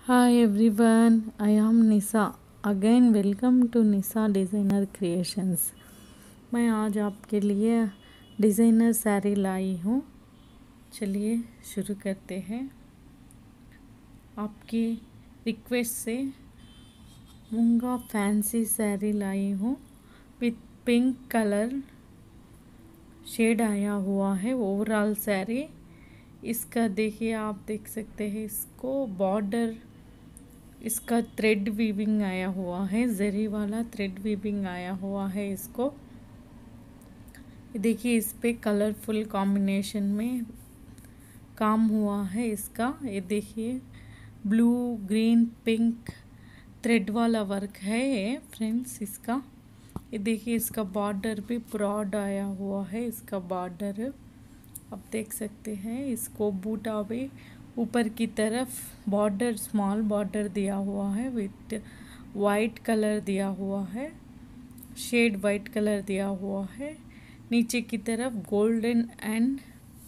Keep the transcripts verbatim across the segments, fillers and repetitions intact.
Hi everyone, I am Nisa. Again welcome to Nisa Designer Creations. मैं आज आपके लिए डिज़ाइनर साड़ी लाई हूँ। चलिए शुरू करते हैं। आपकी रिक्वेस्ट से मुंगा फैंसी साड़ी लाई हूँ विथ पिंक कलर शेड आया हुआ है। ओवरऑल साड़ी इसका देखिए, आप देख सकते हैं इसको बॉर्डर, इसका थ्रेड वीविंग आया हुआ है, जरी वाला थ्रेड वीविंग आया हुआ है। इसको देखिए, इस पे कलरफुल कॉम्बिनेशन में काम हुआ है इसका। ये देखिए, ब्लू ग्रीन पिंक थ्रेड वाला वर्क है ये फ्रेंड्स इसका। ये देखिए, इसका बॉर्डर भी ब्रॉड आया हुआ है। इसका बॉर्डर आप देख सकते हैं। इसको बूटा भी ऊपर की तरफ बॉर्डर, स्मॉल बॉर्डर दिया हुआ है विथ वाइट कलर दिया हुआ है, शेड वाइट कलर दिया हुआ है। नीचे की तरफ गोल्डन एंड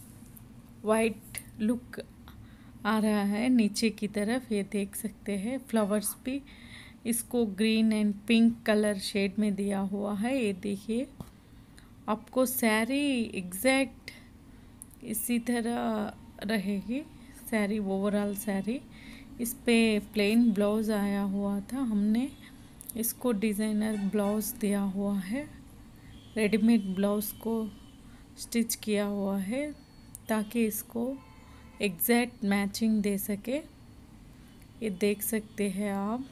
वाइट लुक आ रहा है नीचे की तरफ। ये देख सकते हैं फ्लावर्स भी इसको green and pink colour shade में दिया हुआ है। ये देखिए, आपको साड़ी एग्जैक्ट इसी तरह रहेगी साड़ी, ओवरऑल साड़ी। इस पे प्लेन ब्लाउज़ आया हुआ था, हमने इसको डिज़ाइनर ब्लाउज़ दिया हुआ है। रेडीमेड ब्लाउज़ को स्टिच किया हुआ है ताकि इसको एग्जैक्ट मैचिंग दे सके। ये देख सकते हैं आप।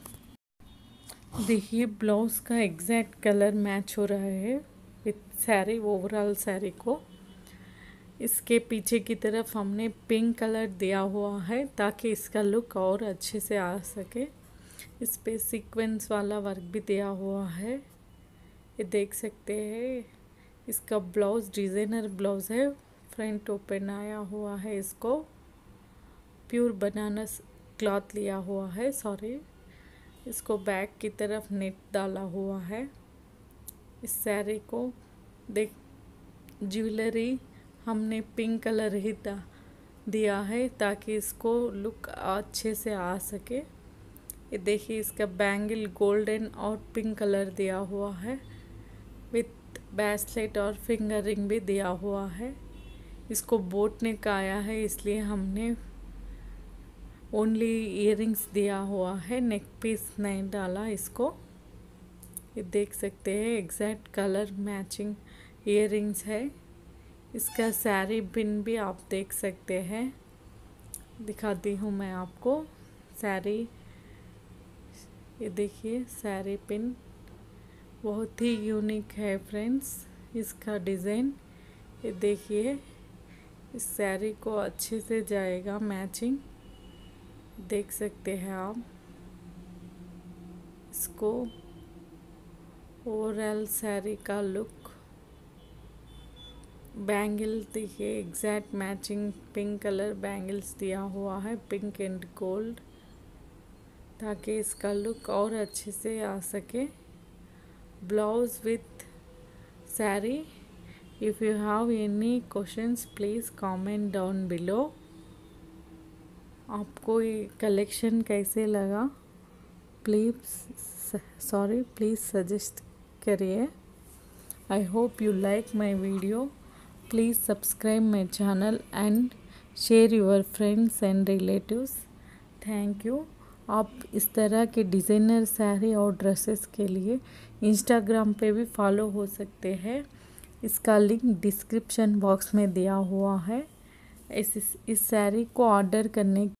देखिए, ब्लाउज़ का एग्जैक्ट कलर मैच हो रहा है विथ साड़ी, ओवरऑल साड़ी को। इसके पीछे की तरफ हमने पिंक कलर दिया हुआ है ताकि इसका लुक और अच्छे से आ सके। इस पे सीक्वेंस वाला वर्क भी दिया हुआ है। ये देख सकते हैं। इसका ब्लाउज़ डिज़ाइनर ब्लाउज़ है, फ्रंट ओपन आया हुआ है। इसको प्योर बनारस क्लॉथ लिया हुआ है, सॉरी। इसको बैक की तरफ नेट डाला हुआ है। इस साड़ी को देख, ज्वेलरी हमने पिंक कलर ही दिया है ताकि इसको लुक अच्छे से आ सके। ये देखिए, इसका बैंगल गोल्डन और पिंक कलर दिया हुआ है विथ ब्रेसलेट और फिंगर रिंग भी दिया हुआ है। इसको बोट नेक आया है, इसलिए हमने ओनली इयररिंग्स दिया हुआ है, नेक पीस नहीं डाला इसको। ये देख सकते हैं, एग्जैक्ट कलर मैचिंग इयररिंग्स है। इसका साड़ी पिन भी आप देख सकते हैं, दिखाती हूँ मैं आपको साड़ी। ये देखिए, साड़ी पिन बहुत ही यूनिक है फ्रेंड्स इसका डिज़ाइन। ये देखिए, इस साड़ी को अच्छे से जाएगा मैचिंग, देख सकते हैं आप। इसको ओवरऑल साड़ी का लुक, बैंगल देखिए, exact matching pink colour bangles दिया हुआ है, पिंक एंड गोल्ड, ताकि इसका लुक और अच्छे से आ सके। Blouse with sari. If you have any questions please comment down below. आपको ये कलेक्शन कैसे लगा प्लीज़ सॉरी प्लीज़ सजेस्ट करिए। I hope you like my video. Please subscribe my channel and share your friends and relatives. Thank you. आप इस तरह के designer sari और ड्रेसेस के लिए इंस्टाग्राम पे भी फॉलो हो सकते हैं। इसका लिंक डिस्क्रिप्शन बॉक्स में दिया हुआ है। इस इस साड़ी को ऑर्डर करने